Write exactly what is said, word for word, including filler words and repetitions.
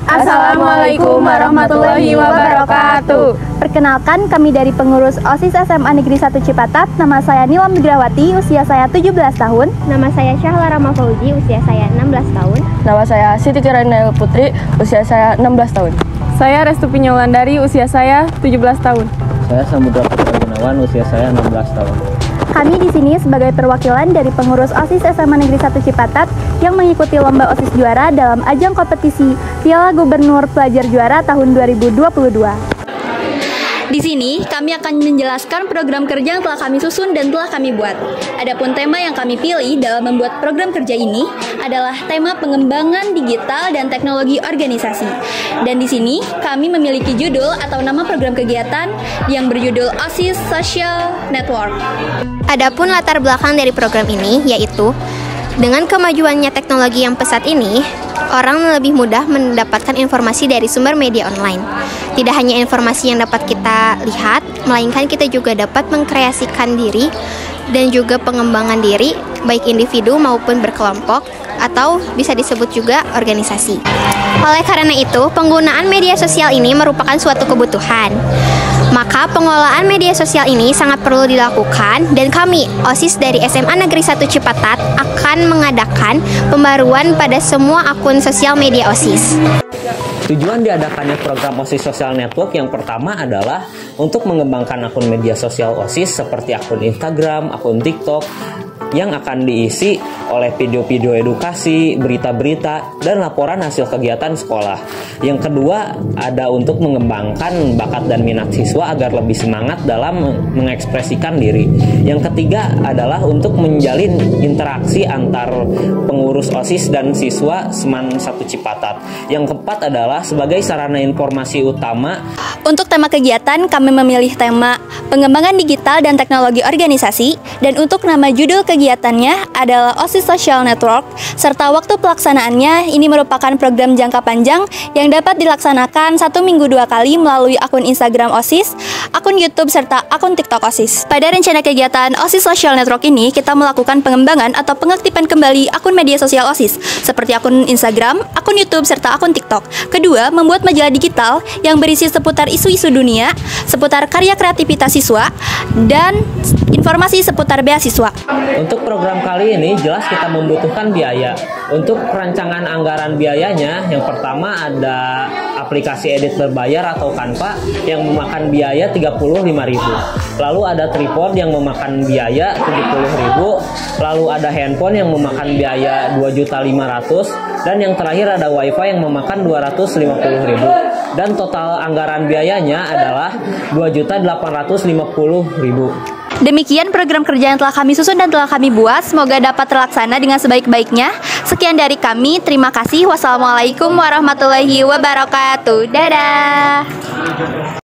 Assalamualaikum warahmatullahi wabarakatuh. Perkenalkan, kami dari pengurus OSIS S M A Negeri satu Cipatat. Nama saya Nilam Nugrawati, usia saya tujuh belas tahun. Nama saya Syahla Rama Fauzi, usia saya enam belas tahun. Nama saya Siti Kirana Putri, usia saya enam belas tahun. Saya Restu Pinyaulandari, usia saya tujuh belas tahun. Saya Samudra Putra Gunawan, usia saya enam belas tahun. Kami di sini sebagai perwakilan dari pengurus OSIS S M A Negeri satu Cipatat yang mengikuti lomba OSIS juara dalam ajang kompetisi Piala Gubernur Pelajar Juara tahun dua ribu dua puluh dua. Di sini kami akan menjelaskan program kerja yang telah kami susun dan telah kami buat. Adapun tema yang kami pilih dalam membuat program kerja ini adalah tema pengembangan digital dan teknologi organisasi. Dan di sini kami memiliki judul atau nama program kegiatan yang berjudul OSIS Social Network. Adapun latar belakang dari program ini yaitu dengan kemajuannya teknologi yang pesat ini, orang lebih mudah mendapatkan informasi dari sumber media online. Tidak hanya informasi yang dapat kita lihat, melainkan kita juga dapat mengkreasikan diri dan juga pengembangan diri, baik individu maupun berkelompok, atau bisa disebut juga organisasi. Oleh karena itu, penggunaan media sosial ini merupakan suatu kebutuhan. Maka pengelolaan media sosial ini sangat perlu dilakukan, dan kami, OSIS dari S M A Negeri satu Cipatat, akan mengadakan pembaruan pada semua akun sosial media OSIS. Tujuan diadakannya program OSIS Social Network yang pertama adalah untuk mengembangkan akun media sosial OSIS seperti akun Instagram, akun TikTok, yang akan diisi oleh video-video edukasi, berita-berita, dan laporan hasil kegiatan sekolah. Yang kedua, ada untuk mengembangkan bakat dan minat siswa agar lebih semangat dalam mengekspresikan diri. Yang ketiga adalah untuk menjalin interaksi antar pengurus OSIS dan siswa Seman satu Cipatat. Yang keempat adalah sebagai sarana informasi utama. Untuk tema kegiatan, kami memilih tema pengembangan digital dan teknologi organisasi, dan untuk nama judul kegiatannya adalah OSIS Social Network, serta waktu pelaksanaannya ini merupakan program jangka panjang yang dapat dilaksanakan satu minggu dua kali melalui akun Instagram OSIS, akun YouTube, serta akun TikTok OSIS. Pada rencana kegiatan OSIS Social Network ini, kita melakukan pengembangan atau pengaktifan kembali akun media sosial OSIS, seperti akun Instagram, akun YouTube, serta akun TikTok. Kedua, membuat majalah digital yang berisi seputar isu-isu dunia, seputar karya kreativitas siswa, dan informasi seputar beasiswa. Untuk program kali ini jelas kita membutuhkan biaya. Untuk perancangan anggaran biayanya, yang pertama ada aplikasi edit berbayar atau Canva yang memakan biaya tiga puluh lima ribu. Lalu ada tripod yang memakan biaya tujuh puluh ribu. Lalu ada handphone yang memakan biaya dua juta lima ratus ribu. Dan yang terakhir ada wifi yang memakan dua ratus lima puluh ribu. Dan total anggaran biayanya adalah dua juta delapan ratus lima puluh ribu. Demikian program kerja yang telah kami susun dan telah kami buat. Semoga dapat terlaksana dengan sebaik-baiknya. Sekian dari kami. Terima kasih. Wassalamualaikum warahmatullahi wabarakatuh. Dadah.